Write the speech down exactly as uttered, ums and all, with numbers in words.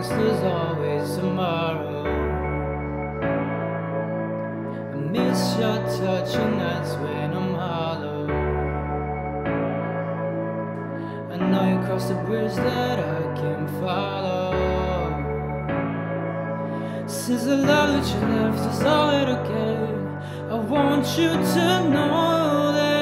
thinks there's always tomorrow. I miss your touch and that's when I'm hollow. I know you crossed a bridge that I can follow. Since the love that you left is all it'll get, I want you to know that